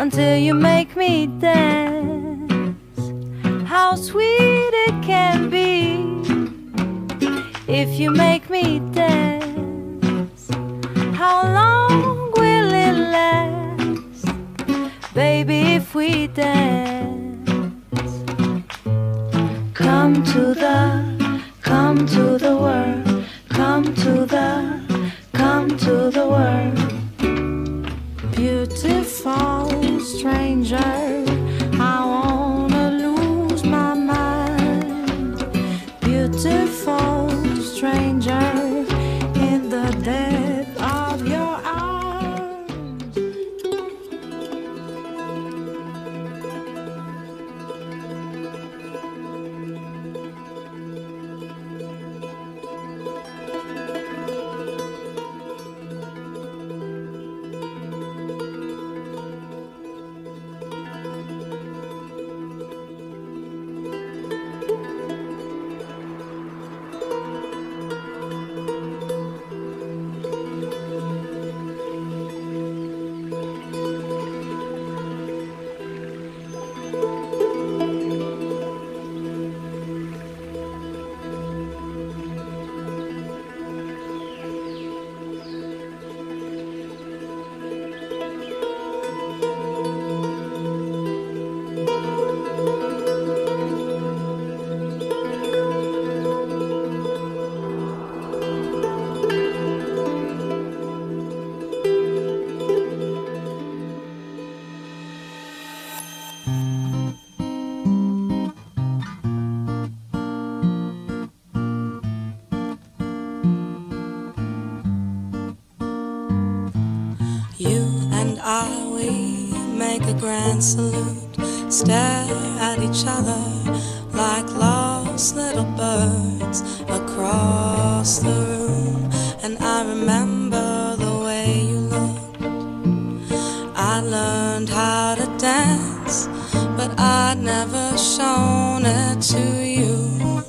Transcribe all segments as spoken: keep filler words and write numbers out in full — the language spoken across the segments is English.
until you make me dance. How sweet it can be if you make me dance. How long will it last, baby, if we dance? Come to the, come to the world, come to the, come to the world. Beautiful stranger, I wanna lose my mind. Beautiful stranger, in the depth of your arms. You and I, we make a grand salute, stare at each other like lost little birds across the room. And I remember the way you looked. I learned how to dance, but I'd never shown it to you,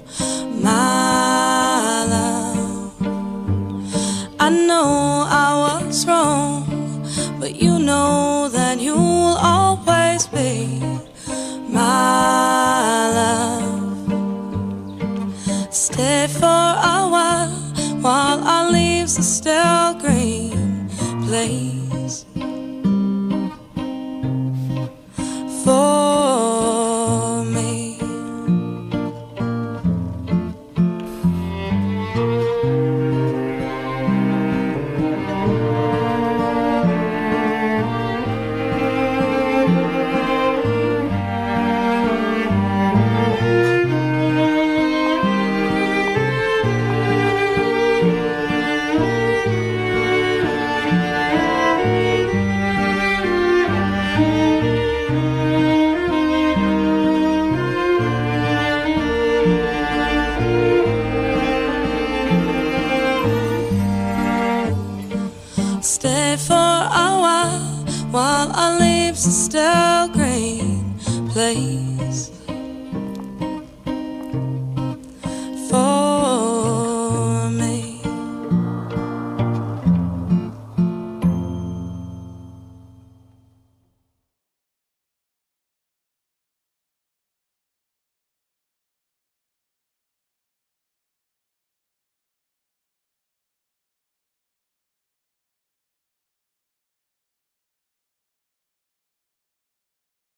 my love. I know I was wrong, but you know that you'll always be my love. Stay for a while, while our leaves are still green, please. For me. Stay for a while, while our leaves are still green, please.